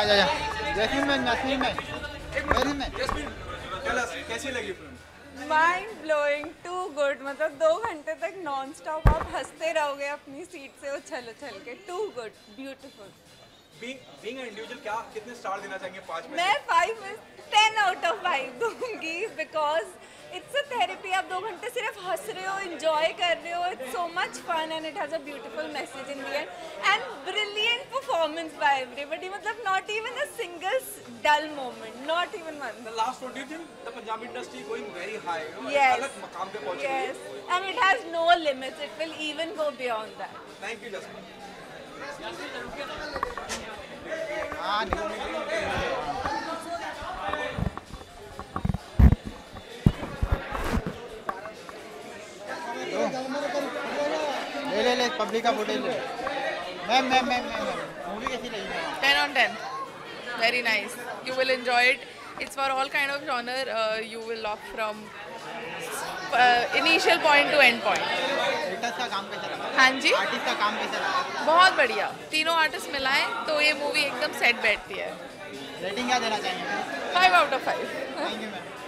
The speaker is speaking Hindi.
जा जा जैस्मीन में कैसी लगी film? Mind blowing, too good. मतलब 2 घंटे तक नॉन स्टॉप आप हंसते रहोगे अपनी सीट से उछल उछल के। Too good, beautiful. Being an individual, क्या कितने स्टार देना चाहेंगे 5 में? मैं 10 आउट ऑफ 5 दूंगी बिकॉज इट्स अ थेरेपी। आप 2 घंटे सिर्फ हंस रहे हो, एंजॉय कर रहे हो। It's so much fun and it has a beautiful message in the end brilliant performance by everybody. मतलब not even a single dull moment, not even one. The last one, do you think the Punjabi industry going very high? Yes. अलग मकाम पे पहुंच Yes, गई है। and it has no limits. It will even go beyond that. Thank you, Jasmine. हाँ ले पब्लिक का फुटेज ले। मैम मूवी कैसी लगी? 10 on 10. Very nice. You will enjoy it. It's for all kind of genre. You will laugh from initial point to end point. Artist का काम कैसा लगा? हाँ जी, आर्टिस्ट का काम कैसा लगा? बहुत बढ़िया। तीनों आर्टिस्ट मिलाएं तो ये मूवी एकदम सेट बैठती है। रेटिंग क्या देना चाहेंगे? 5 out of 5. Thank you ma'am.